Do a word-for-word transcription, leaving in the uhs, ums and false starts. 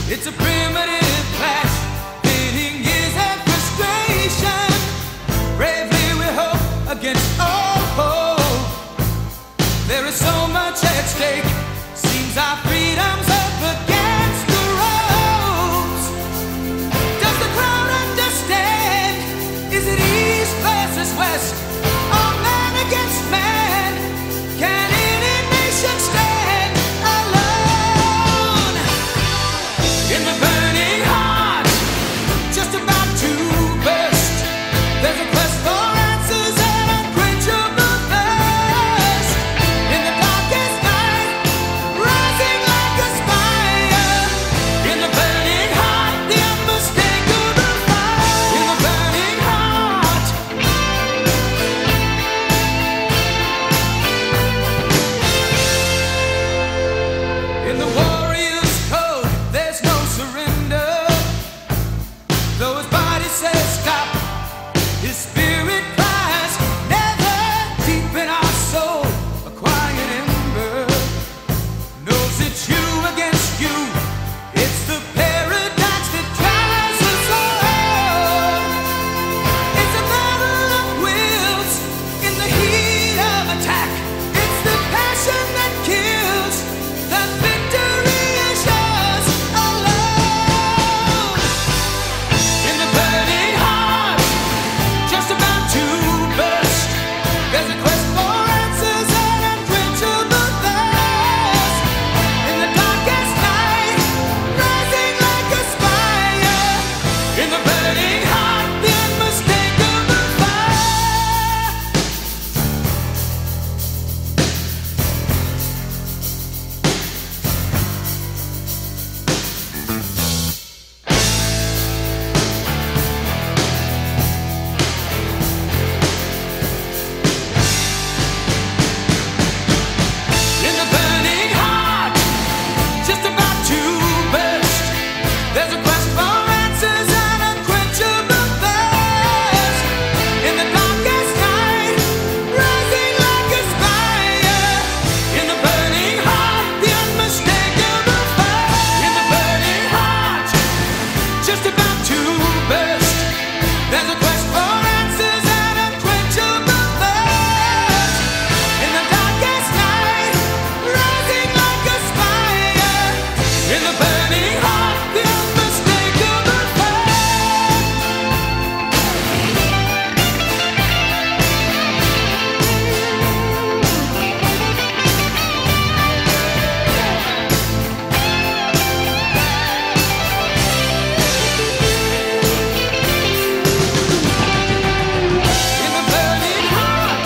It's a primitive clash, pitting years and frustration. Bravely we hope against all hope. There is so much at stake. Seems our freedom's up against the ropes. Does the crowd understand? Is it east versus west? Or man against man? Can any nation stand alone? In the burning heart, just about to burst, there's a quest for answers and unquenchable thirst. In the darkest night, rising like a spire. In the burning heart, the unmistakable fire. In the burning heart. In the warrior's code, there's no surrender. Though his body says stop, his spirit cries never. Deep in our soul, a quiet ember knows it's you against you. It's the paradox that drives us all. It's a battle of wills in the heat of attack. It's the passion that kills. The victory is yours alone. In the burning heart, just about to burst, there's a quest for answers and unquenchable thirst. In the darkest night, rising like a spire. In the burning heart, the unmistakable fire. In the burning heart, just about to burst, there's a quest for answers and unquenchable thirst. In the darkest night, rising like a spire. In the burning heart, the unmistakable fire. In the burning heart, just about to burst, there's a quest for answers and unquenchable thirst. In the darkest night, rising like a spire. In the burning heart, the unmistakable fire. In the burning heart.